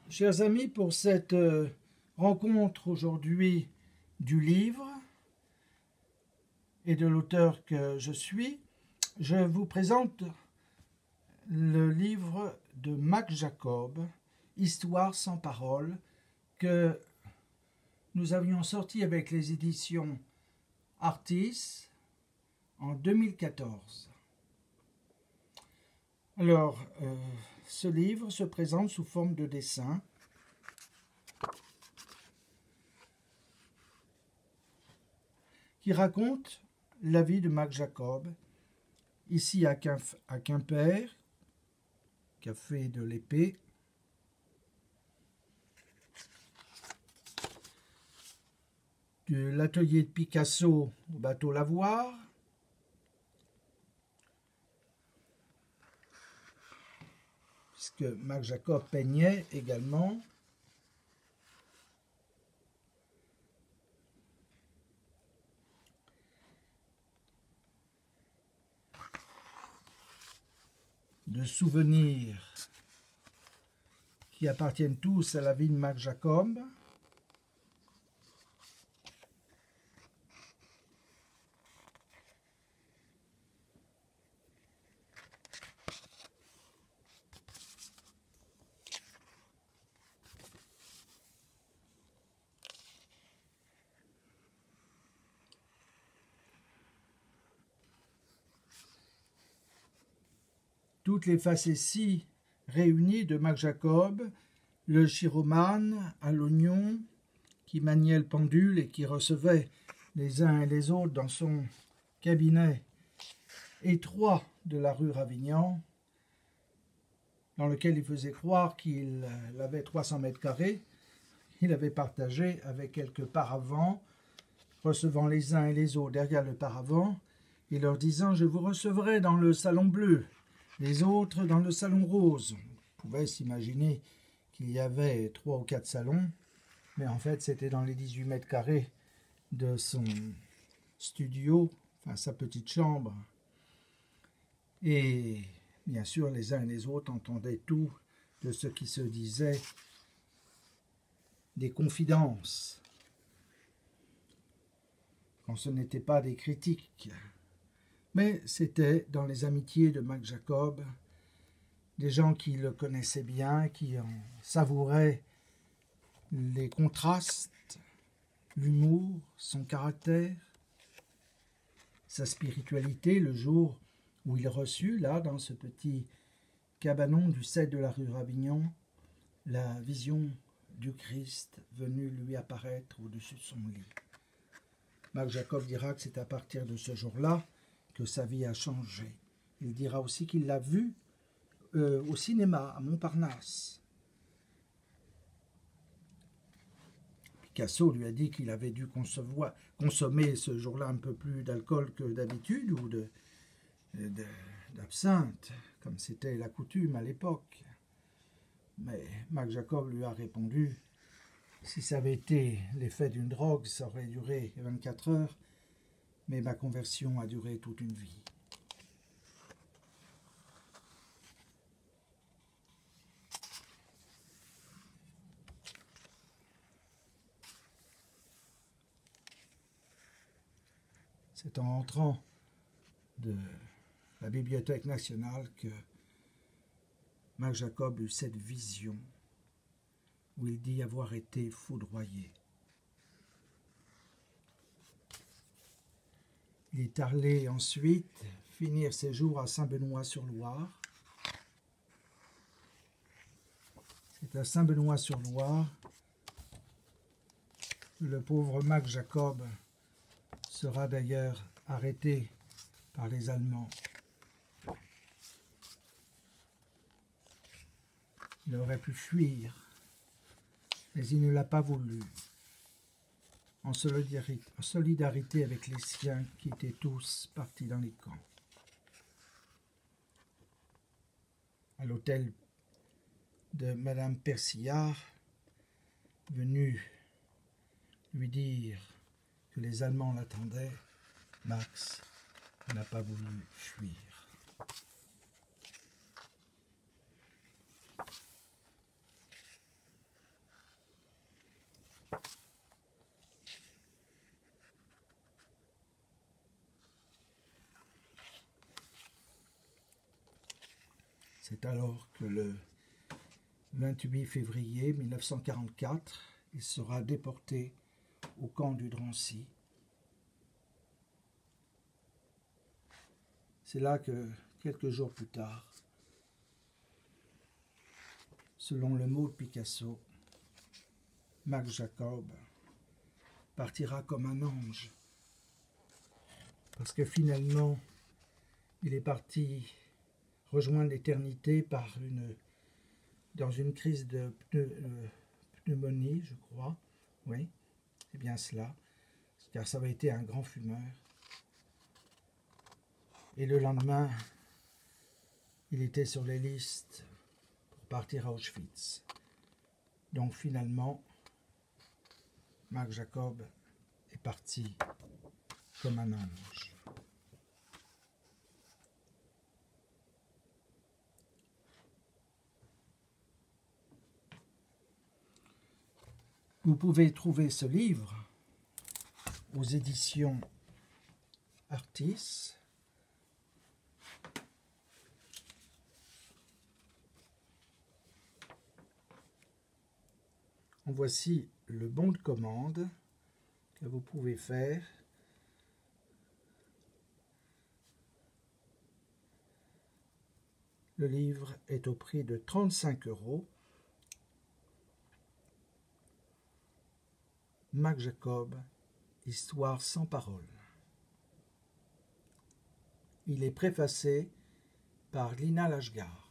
Chers amis, pour cette rencontre aujourd'hui du livre et de l'auteur que je suis, je vous présente le livre de Mac Jacob, Histoire sans parole, que nous avions sorti avec les éditions Artis en 2014. Alors, ce livre se présente sous forme de dessin qui raconte la vie de Mac Jacob, ici à Quimper, qui a fait de l'épée, de l'atelier de Picasso au bateau Lavoir, puisque Mac Jacob peignait également, de souvenirs qui appartiennent tous à la vie de Mac Jacob. Toutes les facéties réunies de Mac Jacob, le chiromane à l'oignon qui maniait le pendule et qui recevait les uns et les autres dans son cabinet étroit de la rue Ravignan, dans lequel il faisait croire qu'il avait 300 mètres carrés, il avait partagé avec quelques paravents, recevant les uns et les autres derrière le paravent et leur disant « Je vous recevrai dans le salon bleu ». Les autres dans le salon rose. On pouvait s'imaginer qu'il y avait 3 ou 4 salons, mais en fait c'était dans les 18 mètres carrés de son studio, enfin sa petite chambre. Et bien sûr les uns et les autres entendaient tout de ce qui se disait, des confidences, quand ce n'était pas des critiques. Mais c'était dans les amitiés de Mac Jacob, des gens qui le connaissaient bien, qui en savouraient les contrastes, l'humour, son caractère, sa spiritualité, le jour où il reçut, là, dans ce petit cabanon du 7 de la rue Ravignan, la vision du Christ venu lui apparaître au-dessus de son lit. Mac Jacob dira que c'est à partir de ce jour-là que sa vie a changé. Il dira aussi qu'il l'a vu au cinéma à Montparnasse. Picasso lui a dit qu'il avait dû consommer ce jour-là un peu plus d'alcool que d'habitude ou d'absinthe, comme c'était la coutume à l'époque. Mais Mac Jacob lui a répondu, si ça avait été l'effet d'une drogue, ça aurait duré 24 heures, mais ma conversion a duré toute une vie. C'est en rentrant de la Bibliothèque nationale que Mac Jacob eut cette vision où il dit avoir été foudroyé. Il est allé ensuite finir ses jours à Saint-Benoît-sur-Loire. C'est à Saint-Benoît-sur-Loire que le pauvre Mac Jacob sera d'ailleurs arrêté par les Allemands. Il aurait pu fuir, mais il ne l'a pas voulu, en solidarité avec les siens qui étaient tous partis dans les camps. À l'hôtel de Madame Persillard, venue lui dire que les Allemands l'attendaient, Max n'a pas voulu fuir. C'est alors que le 28 février 1944, il sera déporté au camp du Drancy. C'est là que, quelques jours plus tard, selon le mot de Picasso, Marc Jacob partira comme un ange. Parce que finalement, il est parti rejoindre l'éternité dans une crise de pneumonie, je crois. Oui, c'est bien cela. Car ça avait été un grand fumeur. Et le lendemain, il était sur les listes pour partir à Auschwitz. Donc finalement, Marc Jacob est parti comme un ange. Vous pouvez trouver ce livre aux éditions Artis. En voici le bon de commande que vous pouvez faire. Le livre est au prix de 35 €. Marc Jacob, Histoire sans parole. Il est préfacé par Lina Lashgar.